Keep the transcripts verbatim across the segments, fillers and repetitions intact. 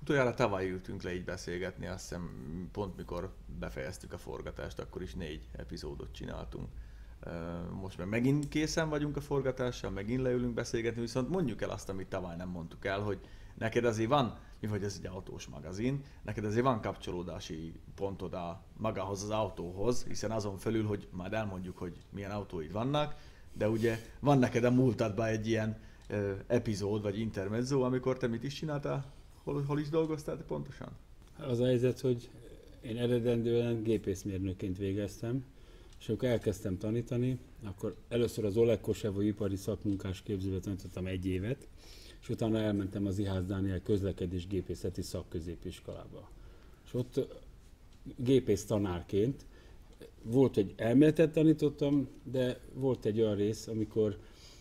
Utoljára tavaly ültünk le így beszélgetni, azt hiszem pont mikor befejeztük a forgatást, akkor is négy epizódot csináltunk. Most meg megint készen vagyunk a forgatással, megint leülünk beszélgetni, viszont mondjuk el azt, amit tavaly nem mondtuk el, hogy neked azért van, mi vagy ez egy autós magazin, neked azért van kapcsolódási pontod a magához az autóhoz, hiszen azon felül, hogy majd elmondjuk, hogy milyen autóid vannak, de ugye van neked a múltadban egy ilyen ö, epizód vagy intermezzo, amikor te mit is csináltál, hol, hol is dolgoztál te pontosan? Az a helyzet, hogy én eredendően gépészmérnökként végeztem, és akkor elkezdtem tanítani, akkor először az Oleg Kosevo ipari szakmunkás képzőbe tanítottam egy évet, és utána elmentem az Ihász Dániel közlekedésgépészeti szakközépiskolába. És ott gépész tanárként volt, hogy elméletet tanítottam, de volt egy olyan rész, amikor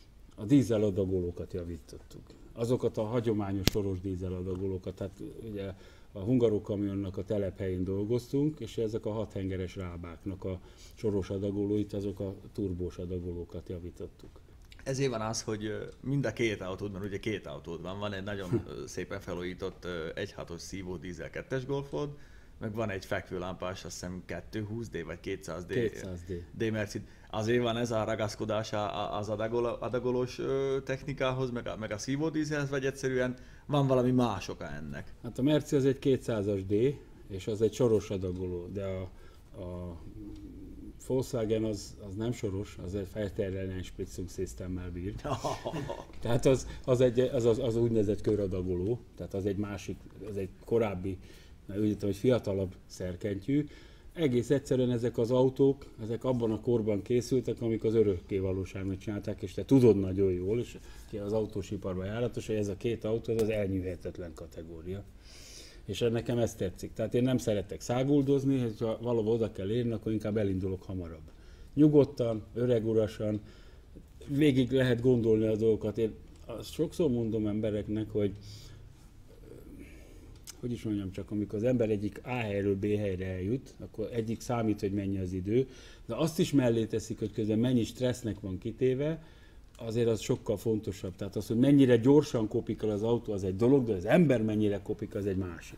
a dízeladagolókat javítottuk. Azokat a hagyományos soros dízeladagolókat, tehát ugye a hungarokamionnak a telephelyén dolgoztunk, és ezek a hathengeres rábáknak a soros adagolóit, azok a turbós adagolókat javítottuk. Ezért van az, hogy mind a két autódban, ugye két autód van, van egy nagyon szépen felújított egy hatos szívó dízel kettes golfod, meg van egy fekvőlámpás, azt hiszem kétszázhúsz dé vagy kétszáz dé, kétszáz dé. D-Mercid. Azért van ez a ragaszkodás az adagol, adagolós technikához, meg a, meg a szívó dízelhez, vagy egyszerűen van valami más oka ennek? Hát a Merci az egy kétszázas D, és az egy soros adagoló, de a, a Volkswagen az, az nem soros, az egy Verteilleneinspritzungssystemmel bír. Tehát az, az, egy, az, az, az úgynevezett köradagoló, tehát az egy másik, az egy korábbi, úgy mondtam, hogy fiatalabb szerkentyű. Egész egyszerűen ezek az autók, ezek abban a korban készültek, amik az örökké valóságnak csinálták, és te tudod nagyon jól, és ki az autósiparban járatos, hogy ez a két autó az, az elnyűhetetlen kategória. És nekem ez tetszik. Tehát én nem szeretek száguldozni, hogyha valahol oda kell érni, akkor inkább elindulok hamarabb. Nyugodtan, öregurasan, végig lehet gondolni a dolgokat. Én azt sokszor mondom embereknek, hogy hogy is mondjam csak, amikor az ember egyik A helyről B helyre eljut, akkor egyik számít, hogy mennyi az idő, de azt is mellé teszik, hogy közben mennyi stressznek van kitéve, azért az sokkal fontosabb. Tehát az, hogy mennyire gyorsan kopik el az autó, az egy dolog, de az ember mennyire kopik, az egy másik.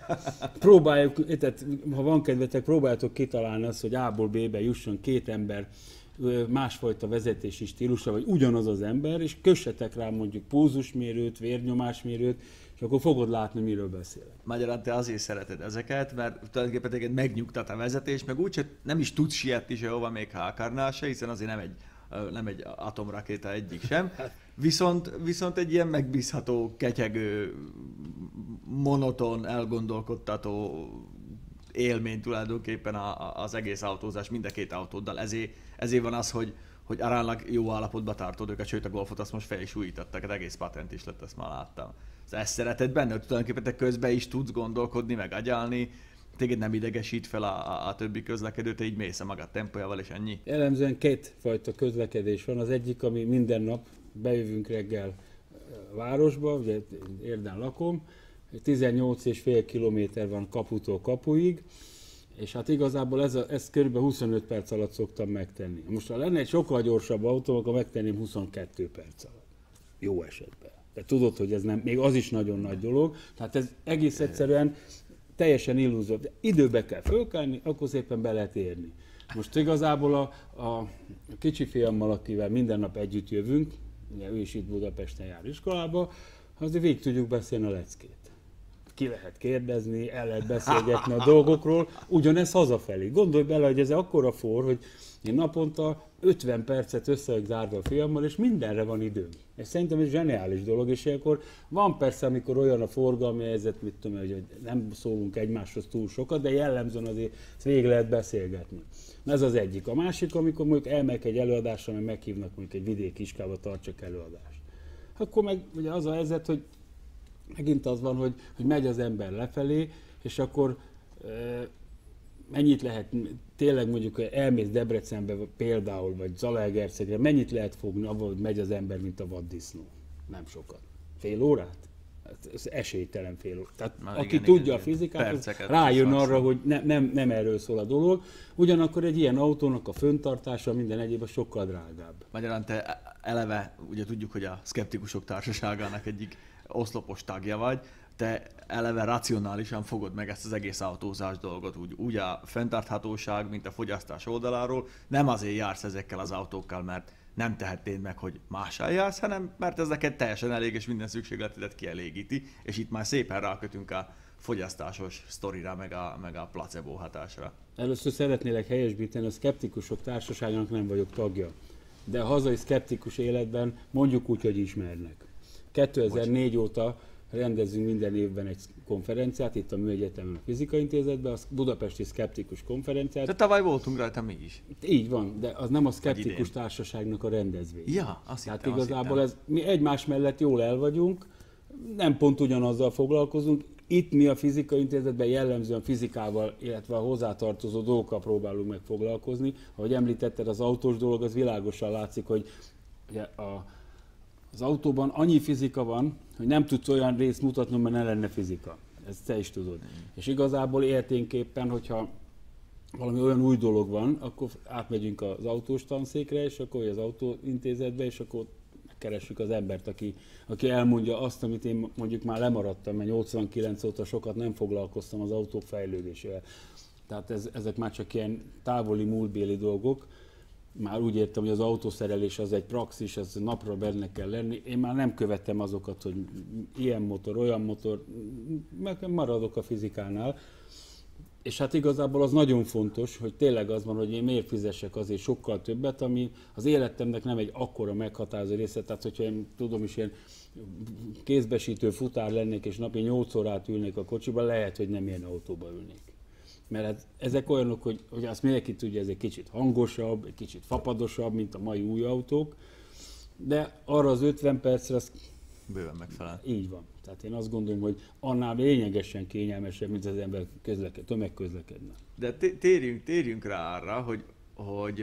Próbáljuk, tehát, ha van kedvetek, próbáljátok kitalálni azt, hogy A-ból B-be jusson két ember másfajta vezetési stílusra, vagy ugyanaz az ember, és kössetek rá mondjuk pulzusmérőt, vérnyomásmérőt, és akkor fogod látni, miről beszélek. Magyarán te azért szereted ezeket, mert tulajdonképpen téged megnyugtat a vezetés, meg úgyse nem is tudsz sietni sehova, még ha akarnál se, hiszen azért nem egy, nem egy atomrakéta egyik sem. Viszont, viszont egy ilyen megbízható, ketyegő, monoton, elgondolkodtató élmény tulajdonképpen az egész autózás mind a két autóddal. Ezért, ezért van az, hogy, hogy aránylag jó állapotban tartod őket, sőt a Golfot azt most fel is újítottak, az egész patent is lett, ezt már láttam. Ezt szereted benne, hogy tulajdonképpen te közben is tudsz gondolkodni, meg agyalni, téged nem idegesít fel a, a, a többi közlekedő, te így mész a magad tempójával, és ennyi? Jellemzően kétfajta közlekedés van. Az egyik, ami minden nap bejövünk reggel a városba, ugye Érden lakom, tizennyolc és fél kilométer van kaputól kapuig, és hát igazából ez, a, ezt kb. huszonöt perc alatt szoktam megtenni. Most ha lenne egy sokkal gyorsabb autó, akkor megtenném huszonkettő perc alatt. Jó esetben. De tudod, hogy ez nem, még az is nagyon nagy dolog, tehát ez egész egyszerűen teljesen illúzió. De időbe kell fölkelni, akkor szépen be lehet érni. Most igazából a, a kicsi fiammal, akivel minden nap együtt jövünk, ugye ő is itt Budapesten jár iskolába, azért végig tudjuk beszélni a leckét. Ki lehet kérdezni, el lehet beszélgetni a dolgokról, ugyanez hazafelé. Gondolj bele, hogy ez akkora for, hogy én naponta ötven percet össze vagyok zárva a fiammal, és mindenre van időm. És szerintem ez zseniális dolog, és ilyenkor van persze, amikor olyan a forgalmi helyzet, mit tudom, hogy nem szólunk egymáshoz túl sokat, de jellemzően azért végig lehet beszélgetni. Ez az egyik. A másik, amikor mondjuk elmegyek egy előadásra, mert meghívnak mondjuk egy vidéki iskolába, tartsak előadást. Akkor meg ugye az a helyzet, hogy megint az van, hogy, hogy megy az ember lefelé, és akkor e, mennyit lehet, tényleg mondjuk elmész Debrecenbe például, vagy Zalaegerszegre, mennyit lehet fogni, ahol megy az ember, mint a vaddisznó? Nem sokat. Fél órát? Ez esélytelen fél órát. Tehát Na, aki igen, tudja igen, a fizikát, az perceket rájön szarszom. arra, hogy ne, nem, nem erről szól a dolog. Ugyanakkor egy ilyen autónak a föntartása minden egyéb sokkal drágább. Magyarán te eleve, ugye tudjuk, hogy a Szkeptikusok Társaságának egyik oszlopos tagja vagy, te eleve racionálisan fogod meg ezt az egész autózás dolgot, úgy, úgy a fenntarthatóság, mint a fogyasztás oldaláról. Nem azért jársz ezekkel az autókkal, mert nem tehetnéd meg, hogy mással jársz, hanem mert ez neked teljesen elég, és minden szükségletedet kielégíti, és itt már szépen rákötünk a fogyasztásos sztorira, meg a, meg a placebo hatásra. Először szeretnélek helyesbíteni, a szkeptikusok társaságának nem vagyok tagja, de a hazai szkeptikus életben mondjuk úgy, hogy ismernek. kétezer-négy óta rendezünk minden évben egy konferenciát, itt a Műegyetemen a Fizikai Intézetben, a Budapesti Szkeptikus Konferenciát. De tavaly voltunk rajta mi is. Így van, de az nem a szkeptikus társaságnak a rendezvény. Ja, azt Tehát hittem, igazából azt ez, mi egymás mellett jól el vagyunk, nem pont ugyanazzal foglalkozunk. Itt mi a Fizikai Intézetben jellemzően fizikával, illetve a hozzátartozó dolgokkal próbálunk meg foglalkozni. Ahogy említetted, az autós dolog, az világosan látszik, hogy ugye a, az autóban annyi fizika van, hogy nem tudsz olyan részt mutatni, mert ne lenne fizika. Ezt te is tudod. Mm. És igazából érténképpen, hogyha valami olyan új dolog van, akkor átmegyünk az autós tanszékre, és akkor az autóintézetbe, és akkor keressük az embert, aki, aki elmondja azt, amit én mondjuk már lemaradtam, mert nyolcvankilenc óta sokat nem foglalkoztam az autók fejlődésével. Tehát ez, ezek már csak ilyen távoli múltbéli dolgok. Már úgy értem, hogy az autószerelés az egy praxis, ez napra benne kell lenni. Én már nem követem azokat, hogy ilyen motor, olyan motor, meg maradok a fizikánál. És hát igazából az nagyon fontos, hogy tényleg az van, hogy én miért fizessek azért sokkal többet, ami az életemnek nem egy akkora meghatározó része. Tehát, hogyha én tudom is ilyen kézbesítő futár lennék, és napi nyolc órát ülnék a kocsiba, lehet, hogy nem ilyen autóba ülnék. Mert hát ezek olyanok, hogy, hogy azt mindenki tudja, ez egy kicsit hangosabb, egy kicsit fapadosabb, mint a mai új autók, de arra az ötven percre az bőven megfelel. Így van. Tehát én azt gondolom, hogy annál lényegesen kényelmesebb, mint az ember közleked, tömegközlekedne. De térjünk, térjünk rá arra, hogy, hogy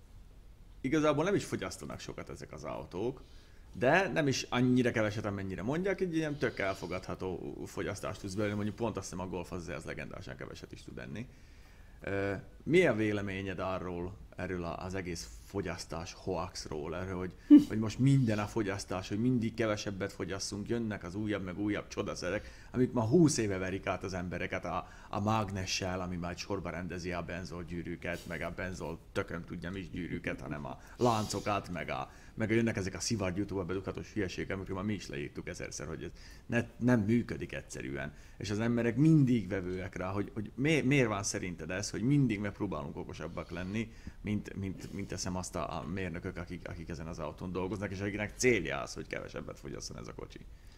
igazából nem is fogyasztanak sokat ezek az autók, de nem is annyira keveset, amennyire mondják, egy ilyen tök elfogadható fogyasztást tudsz belőle, mondjuk pont azt hiszem a Golf az, az legendásan keveset is tud enni. Mi a véleményed arról, erről az egész fogyasztás hoaxról, erről, hogy, hogy most minden a fogyasztás, hogy mindig kevesebbet fogyasszunk, jönnek az újabb meg újabb csodaszerek, amik már húsz éve verik át az embereket a, a mágnessel, ami már sorba rendezi a benzolgyűrűket, meg a benzol tököm tudja mi is gyűrűket, hanem a láncokat, meg a meg jönnek ezek a szivargyújtóba bedughatós hülyeségek, amikről már mi is leírtuk ezerszer, hogy ez ne, nem működik egyszerűen. És az emberek mindig vevőek rá, hogy, hogy miért, miért van szerinted ez, hogy mindig megpróbálunk okosabbak lenni, mint, mint, mint teszem azt a, a mérnökök, akik, akik ezen az autón dolgoznak, és akiknek célja az, hogy kevesebbet fogyasszon ez a kocsi.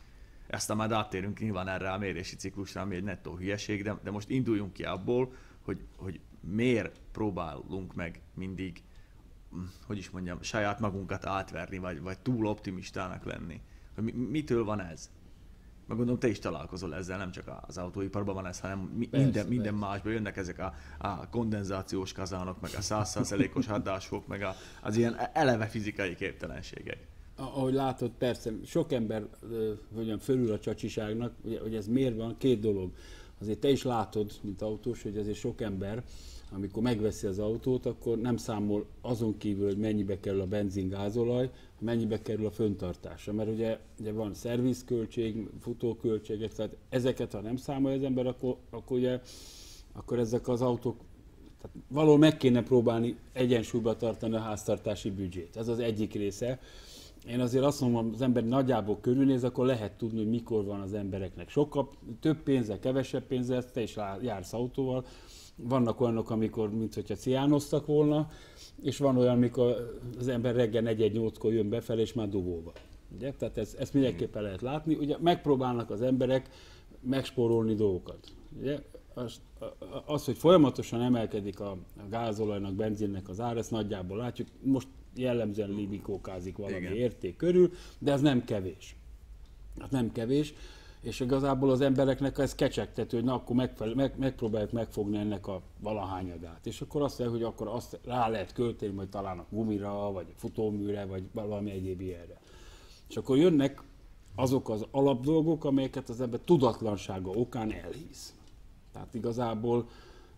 Aztán már áttérünk nyilván erre a mérési ciklusra, ami egy nettó hülyeség, de, de most induljunk ki abból, hogy, hogy miért próbálunk meg mindig, hogy is mondjam, saját magunkat átverni, vagy, vagy túl optimistának lenni. Hogy mi, mitől van ez? Meg gondolom, te is találkozol ezzel, nem csak az autóiparban van ez, hanem mi, persze, minden, minden másban jönnek ezek a, a kondenzációs kazánok, meg a száz százalékos hatásfok, meg a, az ilyen eleve fizikai képtelenségek. Ahogy látod, persze, sok ember hogyan fölül a csacsiságnak, ugye, hogy ez miért van, két dolog. Azért te is látod, mint autós, hogy azért sok ember, amikor megveszi az autót, akkor nem számol azon kívül, hogy mennyibe kerül a benzin, gázolaj, mennyibe kerül a föntartása. Mert ugye, ugye van szervizköltség, futóköltségek, tehát ezeket, ha nem számolja az ember, akkor, akkor, ugye, akkor ezek az autók, tehát valahol meg kéne próbálni egyensúlyba tartani a háztartási büdzsét. Ez az egyik része. Én azért azt mondom, az ember nagyjából körülnéz, akkor lehet tudni, hogy mikor van az embereknek sokkal több pénze, kevesebb pénze, te is jársz autóval. Vannak olyanok, amikor, mint hogyha ciánoztak volna, és van olyan, amikor az ember reggel negyven nyolckor jön befelé, és már dugóba. Ugye? Tehát ezt, ezt mindenképpen lehet látni. Ugye megpróbálnak az emberek megspórolni dolgokat. Ugye? Az, az, hogy folyamatosan emelkedik a, a gázolajnak, benzinnek az ára, ezt nagyjából látjuk. Most jellemzően libikókázik valami Igen. érték körül, de ez nem kevés. Hát nem kevés. És igazából az embereknek ez kecsegtető, hogy na akkor megfelel, meg, megpróbáljuk megfogni ennek a valahányadát. És akkor azt mondja, hogy akkor azt rá lehet költeni, majd talán a gumira, vagy a futóműre, vagy valami egyéb ilyenre. És akkor jönnek azok az alapdolgok, amelyeket az ember tudatlansága okán elhisz. Tehát igazából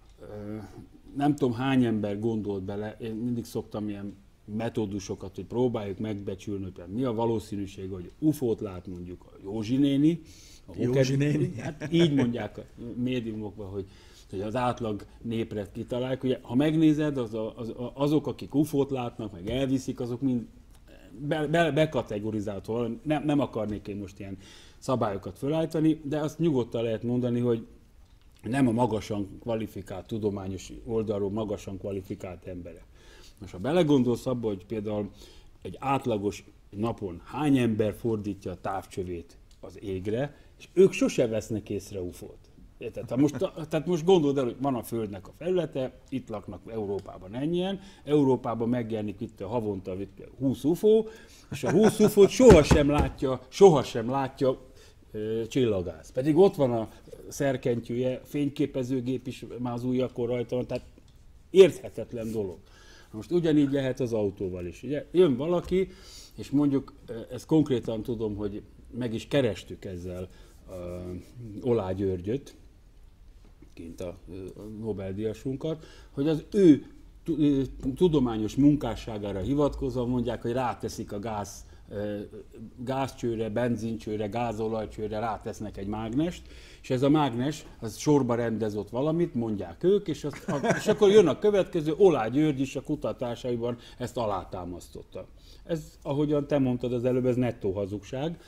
nem tudom hány ember gondolt bele, én mindig szoktam ilyen metódusokat, hogy próbáljuk megbecsülni, hogy mi a valószínűség, hogy ufót lát mondjuk a Józsi néni, A Józsi néni. Hát így mondják a médiumokban, hogy, hogy az átlag népre kitalálják. Ugye, ha megnézed, az a, az, azok, akik ufót látnak, meg elviszik, azok mind be, be, bekategorizálható. Nem, nem akarnék én most ilyen szabályokat felállítani, de azt nyugodtan lehet mondani, hogy nem a magasan kvalifikált, tudományos oldalról magasan kvalifikált emberek. Most ha belegondolsz abba, hogy például egy átlagos napon hány ember fordítja a távcsövét az égre, és ők sose vesznek észre ufót. Tehát most, tehát most gondold el, hogy van a Földnek a felülete, itt laknak Európában ennyien, Európában megjelenik itt a havonta húsz ufó, és a húsz ufót sohasem látja, sohasem látja ö, csillagász. Pedig ott van a szerkentyűje, fényképezőgép is már az ujjakon rajta van, tehát érthetetlen dolog. Most ugyanígy lehet az autóval is. Ugye? Jön valaki, és mondjuk, ezt konkrétan tudom, hogy meg is kerestük ezzel uh, Olá Györgyöt, kint a Nobel-díjasunkat, hogy az ő tudományos munkásságára hivatkozva mondják, hogy ráteszik a gáz, gázcsőre, benzincsőre, gázolajcsőre, rátesznek egy mágnest, és ez a mágnes, az sorba rendezott valamit, mondják ők, és, azt, és akkor jön a következő, Olá György is a kutatásaiban ezt alátámasztotta. Ez, ahogyan te mondtad az előbb, ez nettó hazugság.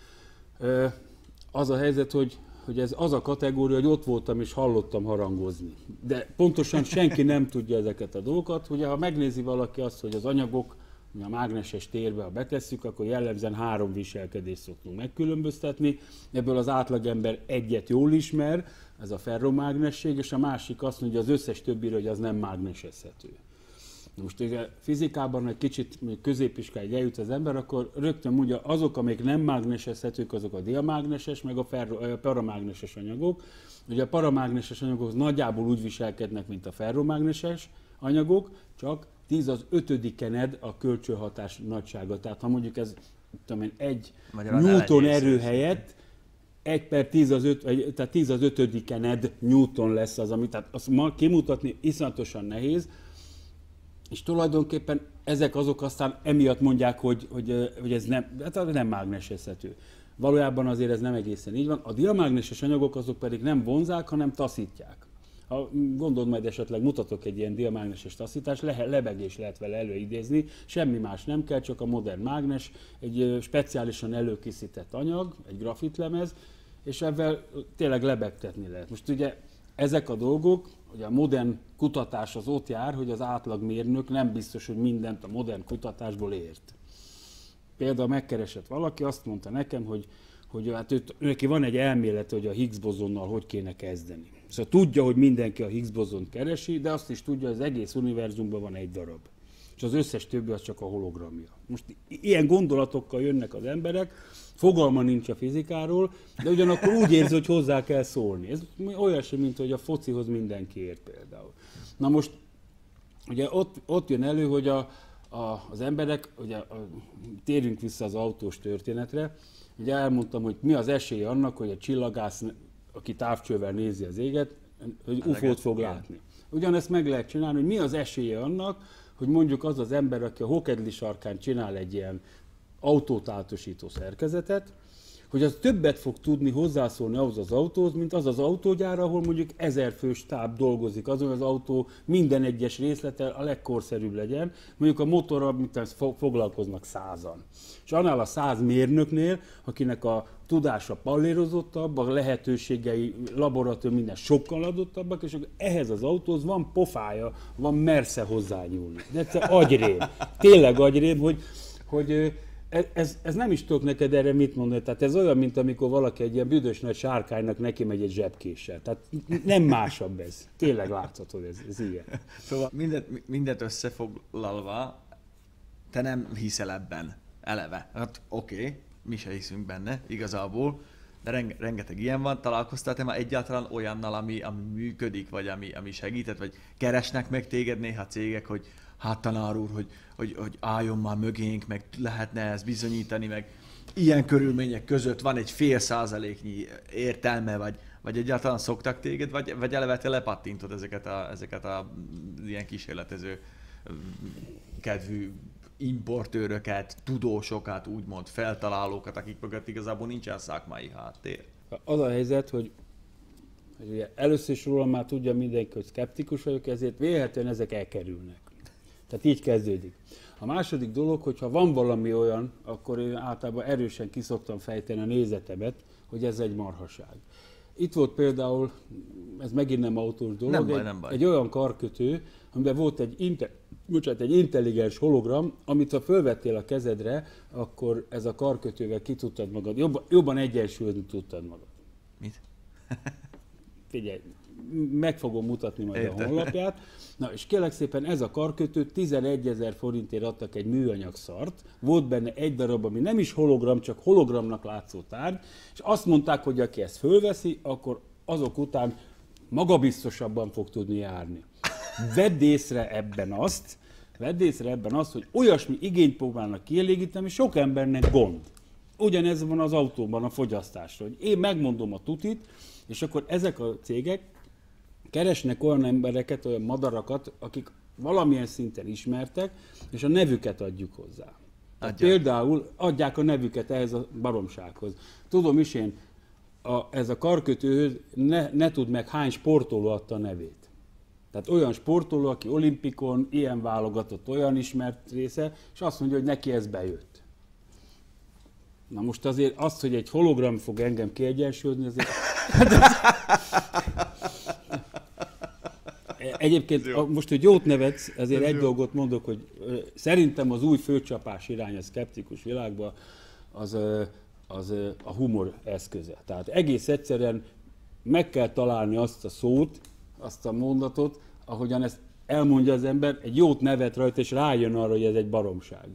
Az a helyzet, hogy, hogy ez az a kategória, hogy ott voltam és hallottam harangozni. De pontosan senki nem tudja ezeket a dolgokat. Ugye, ha megnézi valaki azt, hogy az anyagok a mágneses térbe, ha betesszük, akkor jellemzően három viselkedést szoktunk megkülönböztetni. Ebből az átlagember egyet jól ismer, ez a ferromágnesség, és a másik azt mondja az összes többire, hogy az nem mágnesezhető. Most ugye fizikában egy kicsit középiskáig eljut az ember, akkor rögtön mondja, azok, amik nem mágnesezhetők, azok a diamágneses, meg a, ferro, a paramágneses anyagok. Ugye a paramágneses anyagok nagyjából úgy viselkednek, mint a ferromágneses anyagok, csak tíz az ötödikened a kölcsönhatás nagysága. Tehát ha mondjuk ez tudom én, egy Magyarán Newton erő helyett egy per tíz az, öt, tehát tíz az ötödikened Newton lesz az, amit tehát azt ma kimutatni iszonyatosan nehéz, és tulajdonképpen ezek azok aztán emiatt mondják, hogy, hogy, hogy ez nem, hát nem mágnesezhető. Valójában azért ez nem egészen így van. A diamágneses anyagok azok pedig nem vonzák, hanem taszítják. Ha gondold, majd esetleg mutatok egy ilyen diamágneses taszítást, le, lebegés lehet vele előidézni, semmi más nem kell, csak a modern mágnes, egy speciálisan előkészített anyag, egy grafitlemez, és ebben tényleg lebegtetni lehet. Most ugye ezek a dolgok, ugye a modern kutatás az ott jár, hogy az átlagmérnök nem biztos, hogy mindent a modern kutatásból ért. Például megkeresett valaki, azt mondta nekem, hogy, hogy hát őt, neki van egy elmélete, hogy a Higgs bozonnal hogy kéne kezdeni. Szóval tudja, hogy mindenki a Higgs bozont keresi, de azt is tudja, hogy az egész univerzumban van egy darab. És az összes többi az csak a hologramja. Most ilyen gondolatokkal jönnek az emberek, fogalma nincs a fizikáról, de ugyanakkor úgy érzi, hogy hozzá kell szólni. Ez olyasmi, mint hogy a focihoz mindenki ért például. Na most, ugye ott, ott jön elő, hogy a, a, az emberek, ugye a, térjünk vissza az autós történetre, ugye elmondtam, hogy mi az esély annak, hogy a csillagász, aki távcsővel nézi az éget, hogy ufót fog látni. Ugyanezt meg lehet csinálni, hogy mi az esélye annak, hogy mondjuk az az ember, aki a Hokedli sarkán csinál egy ilyen autót átosító szerkezetet, hogy az többet fog tudni hozzászólni ahhoz az autóhoz, mint az az autógyár, ahol mondjuk ezer fős stáb dolgozik azon, hogy az autó minden egyes részlete a legkorszerűbb legyen. Mondjuk a motorral foglalkoznak százan. És annál a száz mérnöknél, akinek a tudása pallérozottabb, a lehetőségei, laboratórium, minden sokkal adottabbak, és ehhez az autóhoz van pofája, van mersze hozzányúlni. De egyszer agyrém, tényleg agyrém, hogy, hogy Ez, ez nem is tudok neked erre mit mondani, tehát ez olyan, mint amikor valaki egy ilyen büdös nagy sárkánynak neki megy egy zsebkéssel. Tehát nem másabb ez. Tényleg láthatod, ez, ez ilyen. Szóval mindent, mindent összefoglalva, te nem hiszel ebben eleve. Hát oké, okay, mi se hiszünk benne igazából, de renge, rengeteg ilyen van. Találkoztál te már egyáltalán olyannal, ami, ami működik, vagy ami, ami segített, vagy keresnek meg téged néha cégek, hogy hát tanár úr, hogy, hogy, hogy álljon már mögénk, meg lehetne ezt bizonyítani, meg ilyen körülmények között van egy fél százaléknyi értelme, vagy, vagy egyáltalán szoktak téged, vagy, vagy eleve te lepattintod ezeket a, ezeket a ilyen kísérletező kedvű importőröket, tudósokat, úgymond feltalálókat, akik mögött igazából nincsen szakmai háttér. Az a helyzet, hogy, hogy ugye először is rólam már tudja mindenki, hogy szkeptikus vagyok, ezért vélhetően ezek elkerülnek. Tehát így kezdődik. A második dolog, hogyha van valami olyan, akkor én általában erősen kiszoktam fejteni a nézetemet, hogy ez egy marhaság. Itt volt például, ez megint nem autós dolog, nem baj, egy, nem baj. egy olyan karkötő, amiben volt egy, inte, bocsánat, egy intelligens hologram, amit ha fölvettél a kezedre, akkor ez a karkötővel ki tudtad magad, jobban, jobban egyensúlyozni tudtad magad. Mit? Figyelj, meg fogom mutatni majd Értem. a honlapját. Na és kérlek szépen, ez a karkötő tizenegyezer forintért adtak egy műanyag szart, volt benne egy darab, ami nem is hologram, csak hologramnak látszó tárgy, és azt mondták, hogy aki ezt fölveszi, akkor azok után magabiztosabban fog tudni járni. Vedd észre ebben azt, vedd észre ebben azt, hogy olyasmi igényt próbálnak kielégíteni, sok embernek gond. Ugyanez van az autóban a fogyasztásról. Hogy én megmondom a tutit, és akkor ezek a cégek keresnek olyan embereket, olyan madarakat, akik valamilyen szinten ismertek, és a nevüket adjuk hozzá. Tehát például adják a nevüket ehhez a baromsághoz. Tudom is én, a, ez a karkötőhöz ne, ne tudd meg, hány sportoló adta a nevét. Tehát olyan sportoló, aki olimpikon, ilyen válogatott, olyan ismert része, és azt mondja, hogy neki ez bejött. Na most azért azt, hogy egy hologram fog engem kiegyensúlyozni, azért... Egyébként most, hogy jót nevetsz, ezért ez egy jó. dolgot mondok, hogy szerintem az új főcsapás irány a szkeptikus világban az, az a humor eszköze. Tehát egész egyszerűen meg kell találni azt a szót, azt a mondatot, ahogyan ezt elmondja az ember, egy jót nevet rajta, és rájön arra, hogy ez egy baromság.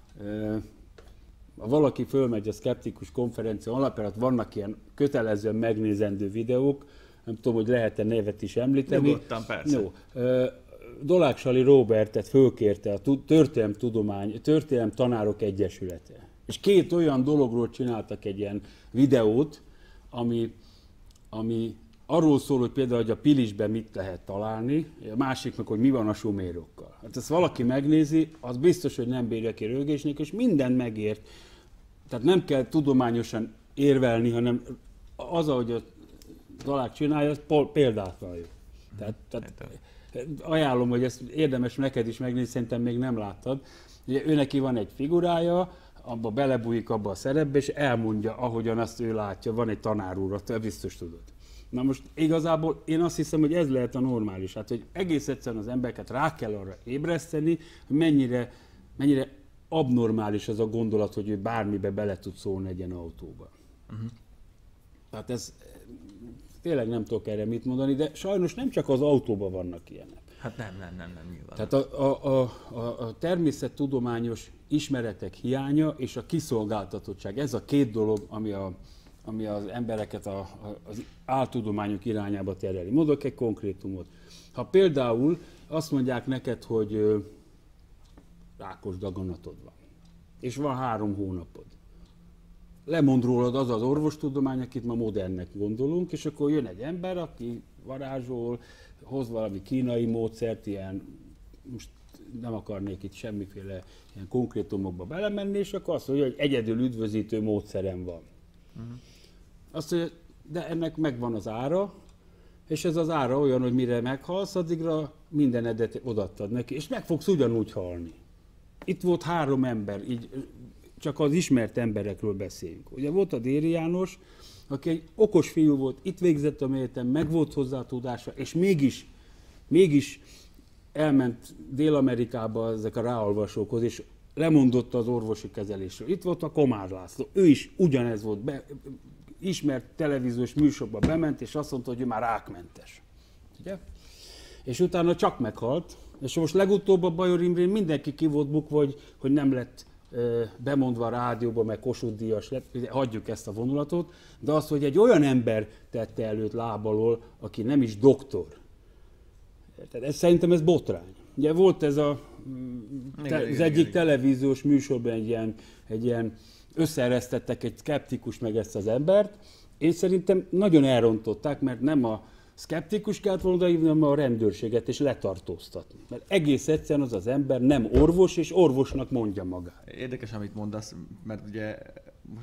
Ha valaki fölmegy a szkeptikus konferencia alapján, vannak ilyen kötelezően megnézendő videók, nem tudom, hogy lehet-e nevet is említeni. Nyugodtan, persze. Jó. Dolág-Sali Róbertet fölkérte a Történelemtudomány, Történelem Tanárok Egyesülete. És két olyan dologról csináltak egy ilyen videót, ami, ami arról szól, hogy például, hogy a Pilisben mit lehet találni, a másik meg, hogy mi van a sumérokkal. Hát ezt valaki megnézi, az biztos, hogy nem bírja ki rögésnek, és mindent megért. Tehát nem kell tudományosan érvelni, hanem az, ahogy a Dolág csinálja, az példátlan jó. Tehát, tehát ajánlom, hogy ezt érdemes neked is megnézni, szerintem még nem láttad. Ugye ő neki van egy figurája, abba belebújik abba a szerepbe, és elmondja, ahogyan azt ő látja. Van egy tanár úr, te biztos tudod. Na most igazából én azt hiszem, hogy ez lehet a normális. Hát, hogy egész egyszerűen az embereket rá kell arra ébreszteni, hogy mennyire, mennyire abnormális az a gondolat, hogy ő bármibe bele tud szólni egy ilyen autóba. Uh-huh. Tehát ez tényleg nem tudok erre mit mondani, de sajnos nem csak az autóban vannak ilyenek. Hát nem, nem, nem, nem nyilván. Tehát a, a, a, a természettudományos ismeretek hiánya és a kiszolgáltatottság, ez a két dolog, ami, a, ami az embereket a, a, az áltudományok irányába tereli. Mondok egy konkrétumot. Ha például azt mondják neked, hogy ö, rákos daganatod van, és van három hónapod, lemond rólad az az orvostudomány, akit ma modernnek gondolunk, és akkor jön egy ember, aki varázsol, hoz valami kínai módszert, ilyen, most nem akarnék itt semmiféle ilyen konkrétumokba belemenni, és akkor azt mondja, hogy egyedül üdvözítő módszerem van. Uh-huh. Azt mondja, de ennek megvan az ára, és ez az ára olyan, hogy mire meghalsz, addigra mindenedet odaadtad neki, és meg fogsz ugyanúgy halni. Itt volt három ember, így csak az ismert emberekről beszéljünk. Ugye volt a Déri János, aki egy okos fiú volt, itt végzett a egyetem, meg volt hozzá tudása, és mégis, mégis elment Dél-Amerikába ezek a ráolvasókhoz, és lemondott az orvosi kezelésről. Itt volt a Komár László, ő is ugyanez volt, be, ismert televíziós műsorba bement, és azt mondta, hogy ő már rákmentes. Ugye? És utána csak meghalt, és most legutóbb a Bajor Imrén mindenki ki volt bukva, hogy, hogy nem lett bemondva a rádióba, meg Kossuth Díjas lett, hagyjuk ezt a vonulatot, de az, hogy egy olyan ember tette előtt lábalól, aki nem is doktor. Ez, szerintem ez botrány. Ugye volt ez a, te, az igen, egyik igen, televíziós műsorban egy ilyen, egy ilyen összeeresztettek egy szkeptikus meg ezt az embert. Én szerintem nagyon elrontották, mert nem a szkeptikus kellett volna odaívni, hanem a rendőrséget és letartóztatni. Mert egész egyszerűen az az ember nem orvos, és orvosnak mondja magát. Érdekes, amit mondasz, mert ugye most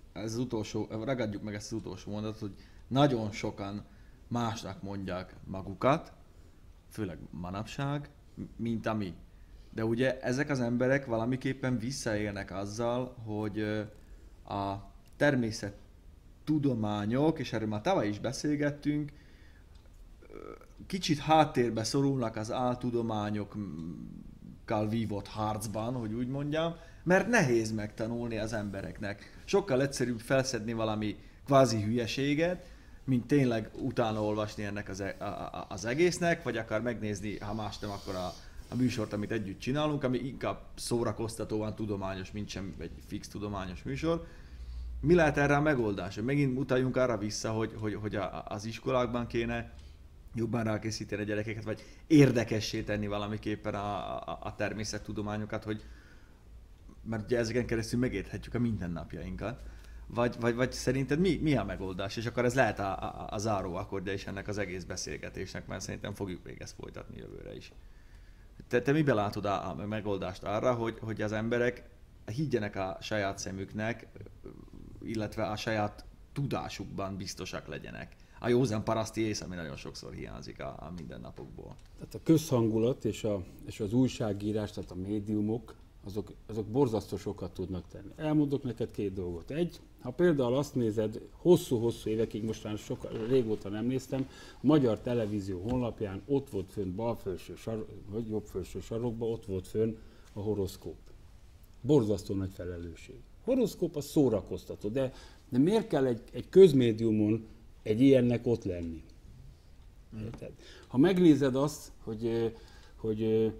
ez az utolsó, ragadjuk meg ezt az utolsó mondatot, hogy nagyon sokan másnak mondják magukat, főleg manapság, mint a mi. De ugye ezek az emberek valamiképpen visszaélnek azzal, hogy a természettudományok, és erről már tavaly is beszélgettünk, kicsit háttérbe szorulnak az áltudományokkal vívott harcban, hogy úgy mondjam, mert nehéz megtanulni az embereknek. Sokkal egyszerűbb felszedni valami kvázi hülyeséget, mint tényleg utána olvasni ennek az, e- a- az egésznek, vagy akár megnézni, ha más nem, akkor a, a műsort, amit együtt csinálunk, ami inkább szórakoztatóan tudományos, mint sem egy fix tudományos műsor. Mi lehet erre a megoldás? Megint utaljunk arra vissza, hogy, hogy, hogy a, az iskolákban kéne jobban rákészíteni a gyerekeket, vagy érdekessé tenni valamiképpen a, a, a természettudományokat, hogy mert ugye ezeken keresztül megérthetjük a mindennapjainkat. Vagy, vagy, vagy szerinted mi, mi a megoldás? És akkor ez lehet a, a, a záró akkordja is ennek az egész beszélgetésnek, mert szerintem fogjuk még ezt folytatni jövőre is. Te, te miben látod a, a megoldást arra, hogy, hogy az emberek higgyenek a saját szemüknek, illetve a saját tudásukban biztosak legyenek? A józan paraszti ész, ami nagyon sokszor hiányzik a, a mindennapokból. Tehát a közhangulat és, a, és az újságírás, tehát a médiumok, azok, azok borzasztó sokat tudnak tenni. Elmondok neked két dolgot. Egy, ha például azt nézed, hosszú-hosszú évekig, most már sokkal, régóta nem néztem, a Magyar Televízió honlapján ott volt fönn bal felső sarok, vagy jobb felső sarokban, ott volt fönn a horoszkóp. Borzasztó nagy felelősség. Horoszkóp az szórakoztató, de, de miért kell egy, egy közmédiumon egy ilyennek ott lenni? Mm. Ha megnézed azt, hogy, hogy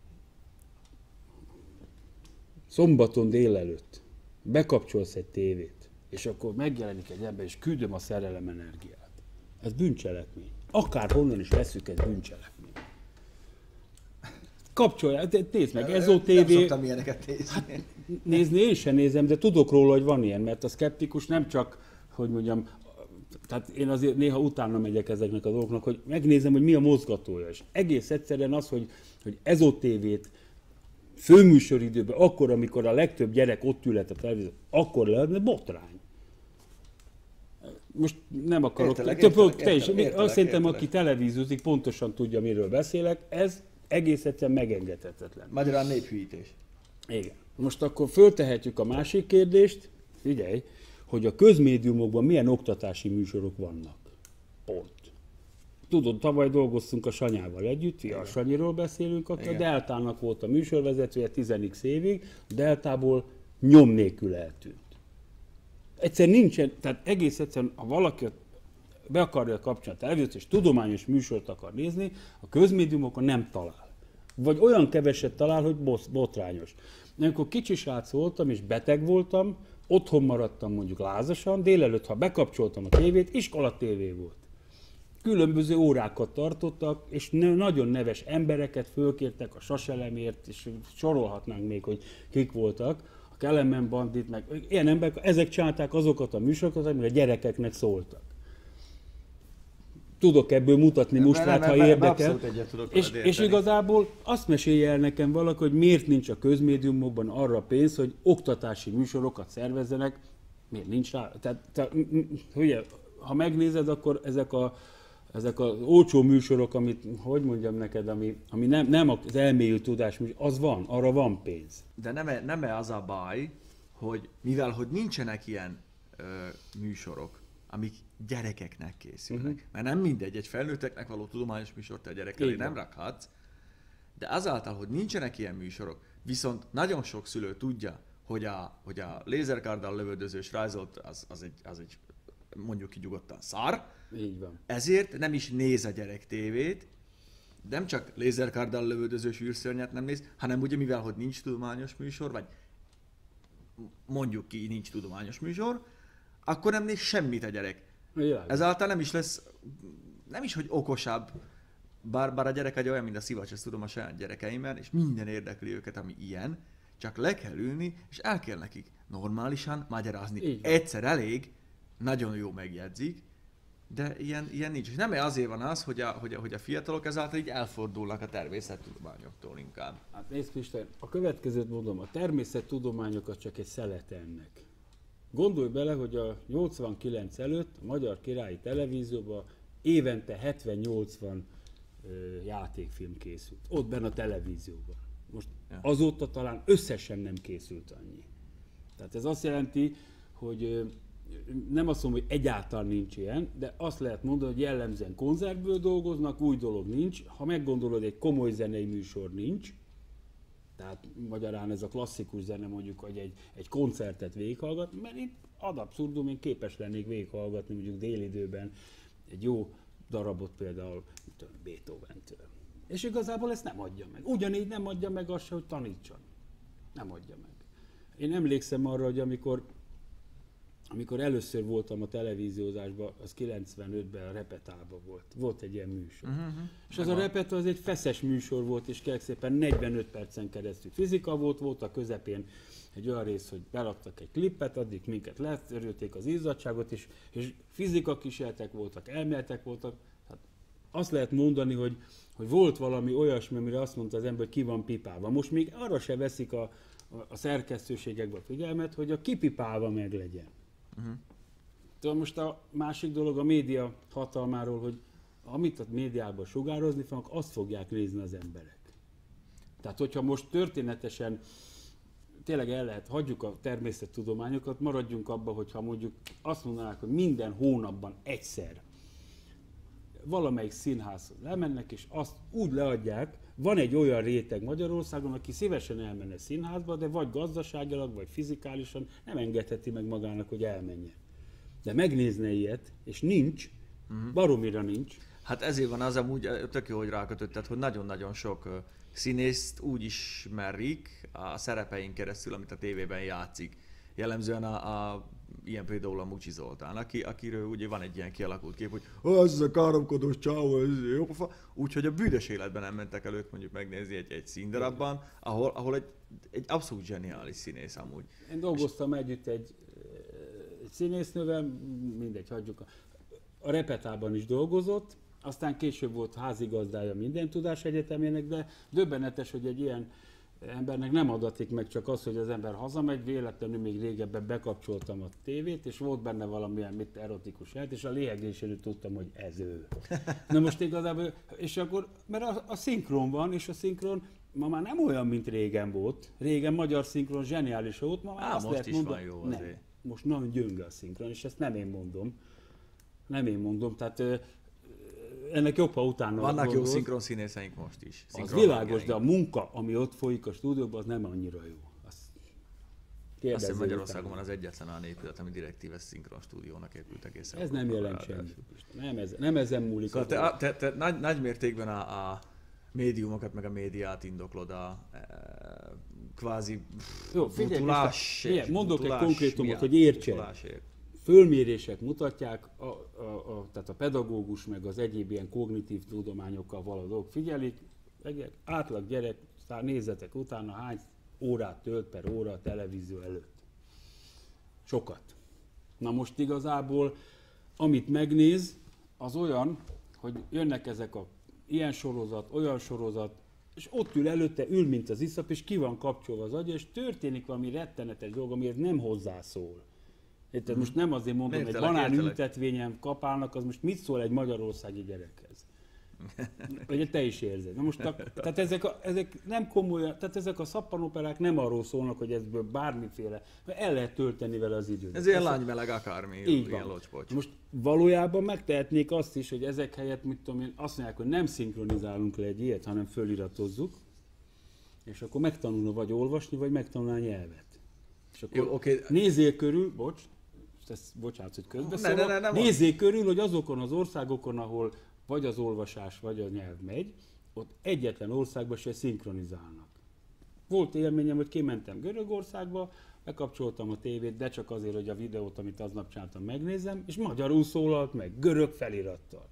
szombaton délelőtt bekapcsolsz egy tévét, és akkor megjelenik egy ember, és küldöm a szerelem energiát. Ez bűncselekmény. Akárhonnan is veszük, egy bűncselekmény. Kapcsolja, nézd meg, ez o té vé... Nem szoktam ilyeneket nézni. Hát, nézni én sem nézem, de tudok róla, hogy van ilyen, mert a szkeptikus nem csak, hogy mondjam, tehát én azért néha utána megyek ezeknek a dolgoknak, hogy megnézem, hogy mi a mozgatója. És egész egyszerűen az, hogy, hogy ez o té vét főműsoridőben, akkor, amikor a legtöbb gyerek ott ülhet a televízió, akkor lehetne botrány. Most nem akarok... Értelek, több, értelek, te is, értelek, értelek, azt szerintem, értelek. aki televíziózik, pontosan tudja, miről beszélek. Ez egész egyszerűen megengedhetetlen. Magyarán néphűítés. Igen. Most akkor föltehetjük a másik kérdést, figyelj, hogy a közmédiumokban milyen oktatási műsorok vannak. Pont. Tudod, tavaly dolgoztunk a Sanyával együtt, Fia Sanyiról beszélünk, aki a Deltának volt a műsorvezetője tíz x évig, a Deltából nyom nélkül eltűnt. Egyszerűen nincsen, tehát egész egyszerűen, ha valaki be akarja kapcsolni a televíziót, és tudományos műsort akar nézni, a közmédiumokon nem talál. Vagy olyan keveset talál, hogy botrányos. Amikor kicsi srác voltam, és beteg voltam, otthon maradtam mondjuk lázasan, délelőtt, ha bekapcsoltam a tévét, iskola tévé volt. Különböző órákat tartottak, és ne, nagyon neves embereket fölkértek a Saselemért, és sorolhatnánk még, hogy kik voltak, a Kelemen Bandit, meg ilyen emberek, ezek csinálták azokat a műsorokat, amire a gyerekeknek szóltak. Tudok ebből mutatni mustrát, ha érdekel. És, és igazából azt mesélje el nekem valaki, hogy miért nincs a közmédiumokban arra pénz, hogy oktatási műsorokat szervezzenek, miért nincs rá. Tehát, tehát ugye, ha megnézed, akkor ezek a ezek az olcsó műsorok, amit, hogy mondjam neked, ami, ami nem, nem az elmélyült tudás, az van, arra van pénz. De nem-e, nem-e az a baj, hogy mivel hogy nincsenek ilyen ö, műsorok, amik gyerekeknek készülnek, uh-huh. mert nem mindegy, egy felnőtteknek való tudományos műsort te a gyerek elé nem rakhatsz, de azáltal, hogy nincsenek ilyen műsorok, viszont nagyon sok szülő tudja, hogy a, hogy a lézerkarddal lövöldözős rajzolt az, az, egy, az egy mondjuk ki nyugodtan szar. Így van. Ezért nem is néz a gyerek tévét, nem csak lézerkarddal lövöldözős űrszörnyet nem néz, hanem ugye mivel, hogy nincs tudományos műsor, vagy mondjuk ki, nincs tudományos műsor, akkor nem néz semmit a gyerek. Jaj. Ezáltal nem is lesz, nem is hogy okosabb, bár, bár a gyerek egy olyan, mint a szivacs, ezt tudom a saját gyerekeimben, és minden érdekli őket, ami ilyen, csak le kell ülni, és el kell nekik normálisan magyarázni. Egyszer elég, nagyon jó megjegyzik, de ilyen, ilyen nincs. És nem azért van az, hogy a, hogy, a, hogy a fiatalok ezáltal így elfordulnak a természettudományoktól inkább. Hát nézd Isten, a következőt mondom, a természettudományok az csak egy szelete ennek. Gondolj bele, hogy a nyolcvankilenc előtt a Magyar Királyi Televízióban évente hetven-nyolcvan ö, játékfilm készült. Ott benne a televízióban. Most ja. Azóta talán összesen nem készült annyi. Tehát ez azt jelenti, hogy ö, nem azt mondom, hogy egyáltalán nincs ilyen, de azt lehet mondani, hogy jellemzően koncertből dolgoznak, új dolog nincs. Ha meggondolod, egy komoly zenei műsor nincs, tehát magyarán ez a klasszikus zene mondjuk, hogy egy, egy koncertet végighallgatni, mert én ad abszurdum, én képes lennék végighallgatni mondjuk délidőben egy jó darabot például Beethoventől. És igazából ezt nem adja meg. Ugyanígy nem adja meg azt se, hogy tanítson. Nem adja meg. Én emlékszem arra, hogy amikor, amikor először voltam a televíziózásban, az kilencvenötben a Repetában volt. Volt egy ilyen műsor. Uh-huh. És az a Repeta az egy feszes műsor volt, és kérlek szépen negyvenöt percen keresztül fizika volt, volt a közepén egy olyan rész, hogy beraktak egy klippet, addig minket letörölték az izzadságot, és, és fizika kísérletek voltak, elméletek voltak. Hát azt lehet mondani, hogy, hogy volt valami olyasmi, amire azt mondta az ember, hogy ki van pipálva. Most még arra se veszik a, a, a szerkesztőségekbe a figyelmet, hogy a kipipálva meg legyen. Uh-huh. Tudom, most a másik dolog a média hatalmáról, hogy amit a médiában sugározni fognak, azt fogják nézni az emberek. Tehát, hogyha most történetesen tényleg el lehet, hagyjuk a természettudományokat, maradjunk abba, hogyha mondjuk azt mondanák, hogy minden hónapban egyszer valamelyik színházhoz lemennek, és azt úgy leadják, van egy olyan réteg Magyarországon, aki szívesen elmenne színházba, de vagy gazdaságilag, vagy fizikálisan nem engedheti meg magának, hogy elmenjen. De megnézne ilyet, és nincs, uh-huh. baromira nincs. Hát ezért van az amúgy, tök jó, hogy rákötötted, hogy nagyon-nagyon sok színészt úgy ismerik a szerepein keresztül, amit a tévében játszik. Jellemzően a, a ilyen például a Mucsi Zoltán, aki, akiről ugye van egy ilyen kialakult kép, hogy ez a káromkodós csávó, ez jó pofa. Úgyhogy a büdös életben nem mentek el ők mondjuk megnézni egy, egy színdarabban, ahol, ahol egy, egy abszolút zseniális színész amúgy. Én dolgoztam És... együtt egy, egy színésznővel, mindegy, hagyjuk. A, a Repetában is dolgozott, aztán később volt házigazdája Minden Tudás Egyetemének, de döbbenetes, hogy egy ilyen embernek nem adatik meg csak az, hogy az ember hazamegy, véletlenül még régebben bekapcsoltam a tévét, és volt benne valamilyen mit erotikus jelt, és a léhegéséről tudtam, hogy ez ő. Na most igazából, és akkor, mert a, a szinkron van, és a szinkron ma már nem olyan, mint régen volt. Régen magyar szinkron zseniális volt, ma már Á, azt most lehet is mondani, van jó azért. nem, most nagyon gyönge a szinkron, és ezt nem én mondom. Nem én mondom, tehát ennek jobb, ha utána vannak gondolsz. Jó szinkron színészeink most is. Az világos, de a munka, ami ott folyik a stúdióban, az nem annyira jó. Azt Azt hiszem Magyarországon van az egyetlen olyan épület, ami direktíves szinkron stúdiónak épült egészen. Ez nem jelent semmit. Nem, ez, nem ezen múlik. Szóval te, te, te nagy, nagy mértékben a, a médiumokat, meg a médiát indoklod a e, kvázi jó, figyelj, butulás, figyelj, mondok butulás egy konkrétumot, miatt, hogy értsen. Fölmérések mutatják, a, a, a, tehát a pedagógus meg az egyéb ilyen kognitív tudományokkal való dolgok figyelik, átlag gyerek, nézzetek utána hány órát tölt per óra a televízió előtt. Sokat. Na most igazából, amit megnéz, az olyan, hogy jönnek ezek a ilyen sorozat, olyan sorozat, és ott ül előtte, ül, mint az iszap, és ki van kapcsolva az agya, és történik valami rettenetes dolog, amihez nem hozzászól. Érted? Most nem azért mondom, hogy egy banán ültetvényen kapálnak, az most mit szól egy magyarországi gyerekhez? Ugye te is érzed. Na most a, tehát ezek, a, ezek nem komolyan, tehát ezek a szappanoperák nem arról szólnak, hogy ebből bármiféle, el lehet tölteni vele az időt. Ez ilyen lánymeleg akármi, így ilyen locspocs. Most valójában megtehetnék azt is, hogy ezek helyett, mit tudom én, azt mondják, hogy nem szinkronizálunk le egy ilyet, hanem föliratozzuk, és akkor megtanulna vagy olvasni, vagy megtanulna a nyelvet. És akkor jó, okay. Nézzél körül, bocs, ezt, bocsánat, hogy közbeszólok, ne, ne, ne, ne, nézzék körül, hogy azokon az országokon, ahol vagy az olvasás, vagy a nyelv megy, ott egyetlen országban se szinkronizálnak. Volt élményem, hogy kimentem Görögországba, bekapcsoltam a tévét, de csak azért, hogy a videót, amit aznap csináltam, megnézem, és magyarul szólalt meg, görög felirattal.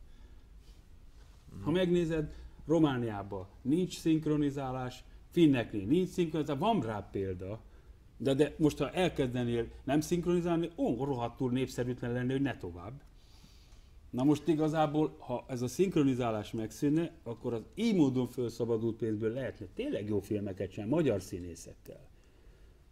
Ha megnézed, Romániában nincs szinkronizálás, finneknél nincs szinkronizálás, van rá példa, de, de most ha elkezdenél nem szinkronizálni, ó, rohadtul népszerűtlen lenne, hogy ne tovább. Na most igazából, ha ez a szinkronizálás megszűnne, akkor az így módon felszabadult pénzből lehetne tényleg jó filmeket csinálni magyar színészekkel.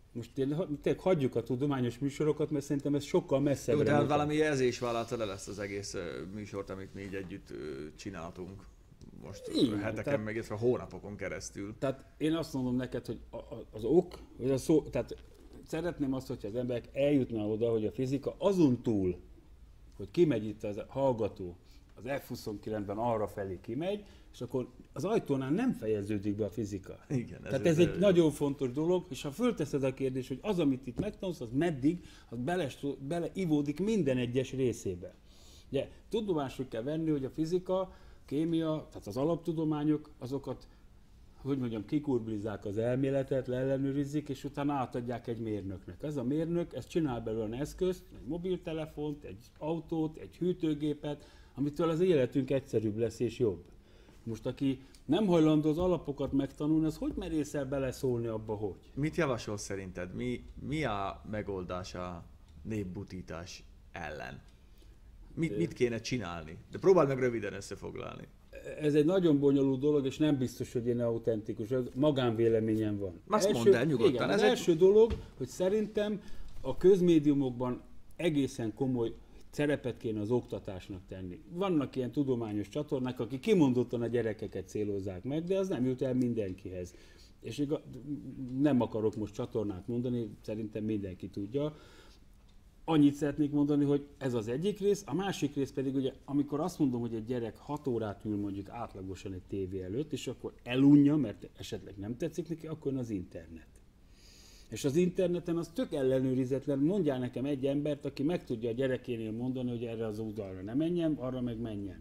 most én, tényleg hagyjuk a tudományos műsorokat, mert szerintem ez sokkal messzebbre. Jó, de valami jelzésvállalata lesz az egész műsort, amit mi így együtt csináltunk. Most Igen, heteken, tehát, meg illetve hónapokon keresztül. Tehát én azt mondom neked, hogy az ok, vagy a szó, tehát szeretném azt, hogyha az emberek eljutna oda, hogy a fizika azon túl, hogy kimegy itt az hallgató, az ef huszonkilencben arra felé kimegy, és akkor az ajtónál nem fejeződik be a fizika. Igen, ez Tehát ez egy nagyon fontos dolog, és ha fölteszed a kérdést, hogy az, amit itt megtanulsz, az meddig, az beleivódik bele minden egyes részébe. Ugye tudomásul kell venni, hogy a fizika, kémia, tehát az alaptudományok, azokat, hogy mondjam, kikurblizzák az elméletet, leellenőrizzik, és utána átadják egy mérnöknek. Ez a mérnök, ez csinál belőle eszközt, egy mobiltelefont, egy autót, egy hűtőgépet, amitől az életünk egyszerűbb lesz és jobb. Most aki nem hajlandó az alapokat megtanulni, az hogy merészel beleszólni abba, hogy? Mit javasol szerinted? Mi, mi a megoldás a népbutítás ellen? Mit, mit kéne csinálni? De próbáld meg röviden összefoglalni. Ez egy nagyon bonyolult dolog, és nem biztos, hogy én autentikus. Magánvéleményem van. Azt mondd el nyugodtan. Igen, ez az egy... első dolog, hogy szerintem a közmédiumokban egészen komoly szerepet kéne az oktatásnak tenni. Vannak ilyen tudományos csatornák, akik kimondottan a gyerekeket célozzák meg, de az nem jut el mindenkihez. És igaz, nem akarok most csatornát mondani, szerintem mindenki tudja. Annyit szeretnék mondani, hogy ez az egyik rész, a másik rész pedig ugye, amikor azt mondom, hogy egy gyerek hat órát ül mondjuk átlagosan egy tévé előtt, és akkor elunja, mert esetleg nem tetszik neki, akkor az internet. És az interneten az tök ellenőrizetlen, mondjál nekem egy embert, aki meg tudja a gyerekénél mondani, hogy erre az oldalra ne menjen, arra meg menjen.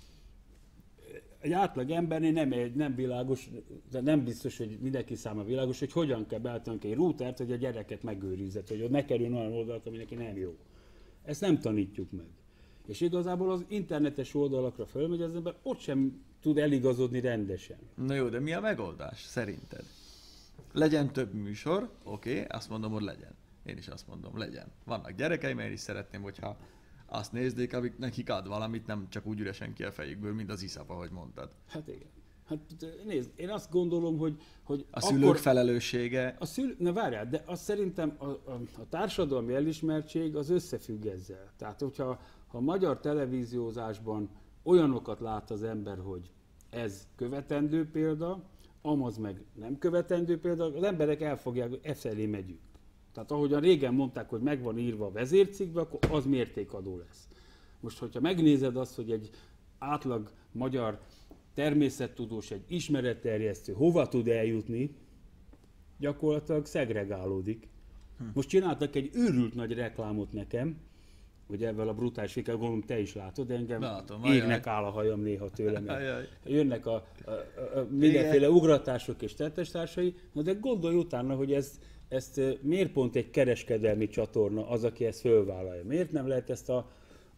Egy átlag embernél nem, nem világos, de nem biztos, hogy mindenki számára világos, hogy hogyan kell beállítani egy routert, hogy a gyereket megőrizzet, hogy ott ne kerüljön olyan oldalak, ami neki nem jó. Ezt nem tanítjuk meg. És igazából az internetes oldalakra fölmegy az ember, ott sem tud eligazodni rendesen. Na jó, de mi a megoldás szerinted? Legyen több műsor, oké, okay, azt mondom, hogy legyen. Én is azt mondom, legyen. Vannak gyerekeim, én is szeretném, hogyha azt nézdék, amik nekik ad valamit, nem csak úgy üresen ki a fejükből, mint az iszap, ahogy mondtad. Hát igen. Hát nézd, én azt gondolom, hogy... hogy a szülők akkor... felelőssége... A szül... Na várjál, de azt szerintem a, a, a társadalmi elismertség az összefügg ezzel. Tehát, hogyha ha a magyar televíziózásban olyanokat lát az ember, hogy ez követendő példa, amaz meg nem követendő példa, az emberek elfogják, hogy e felé megyünk. Tehát ahogyan régen mondták, hogy meg van írva a vezércikkbe, akkor az mértékadó lesz. Most, hogyha megnézed azt, hogy egy átlag magyar természettudós, egy ismeretterjesztő hova tud eljutni, gyakorlatilag szegregálódik. Hm. Most csináltak egy őrült nagy reklámot nekem, ugye ebben a brutális fikkel, gondolom te is látod, de engem Látom, égnek áll a hajam néha tőlem. Jönnek a, a, a, a mindenféle ugratások és tettestársai, na de gondolj utána, hogy ez, ezt miért pont egy kereskedelmi csatorna az, aki ezt fölvállalja? Miért nem lehet ezt a,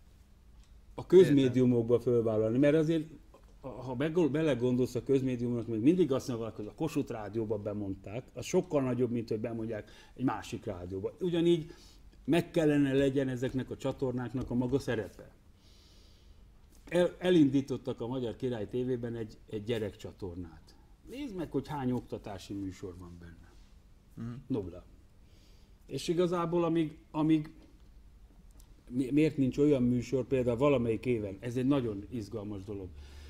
a közmédiumokba fölvállalni? Mert azért, ha belegondolsz a közmédiumnak, még mindig azt mondják, hogy a Kossuth rádióban bemondták, az sokkal nagyobb, mint hogy bemondják egy másik rádióba. Ugyanígy meg kellene legyen ezeknek a csatornáknak a maga szerepe. El, elindítottak a Magyar Király tévében egy, egy gyerekcsatornát. Nézd meg, hogy hány oktatási műsor van benne. Uh-huh. Nobla. És igazából amíg, amíg miért nincs olyan műsor, például valamelyik éven, ez egy nagyon izgalmas dolog.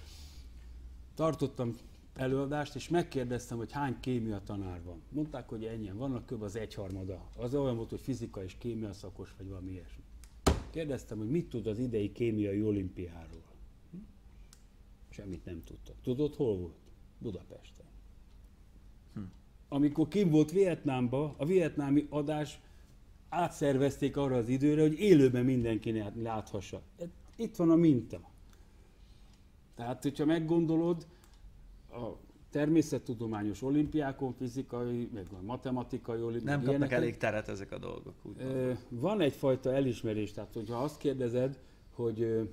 Tartottam előadást, és megkérdeztem, hogy hány kémia tanár van. Mondták, hogy ennyien vannak, kb. Az egyharmada. Az olyan volt, hogy fizika és kémia szakos, vagy valami ilyesmi. Kérdeztem, hogy mit tud az idei kémiai olimpiáról. Hm? Semmit nem tudtak. Tudod, hol volt? Budapesten. Hm. Amikor kim volt Vietnámba, a vietnámi adás átszervezték arra az időre, hogy élőben mindenki láthassa. Itt van a minta. Tehát, hogyha meggondolod, a természettudományos olimpiákon, fizikai, meg a matematikai olimpiákon... Nem kapnak ilyeneket, elég teret ezek a dolgok. Úgy van egyfajta elismerés, tehát hogyha azt kérdezed, hogy,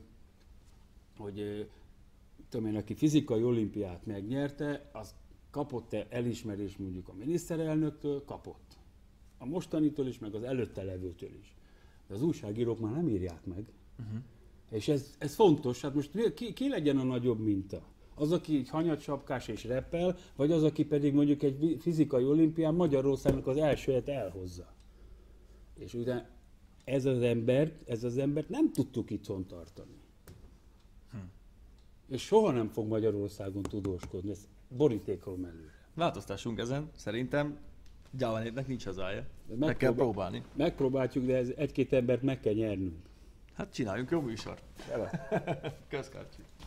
hogy tudom én, aki fizikai olimpiát megnyerte, az kapott-e elismerést mondjuk a miniszterelnöktől? Kapott. A mostanitól is, meg az előtte levőtől is. De az újságírók már nem írják meg. Uh-huh. És ez, ez fontos, hát most ki, ki legyen a nagyobb minta? Az, aki egy hanyadsapkás és reppel, vagy az, aki pedig mondjuk egy fizikai olimpián Magyarországnak az első helyet elhozza. És utána ez az embert, ez az embert nem tudtuk itthon tartani. Hm. És soha nem fog Magyarországon tudóskodni, ez borítékolom előre. Változtassunk ezen, szerintem Gyávanévnek nincs hazája. Meg, Megpróbál, meg kell próbálni. Megpróbáljuk, de ez egy-két embert meg kell nyernünk. Hát csináljunk jó műsort. Kösz, Kárcsi.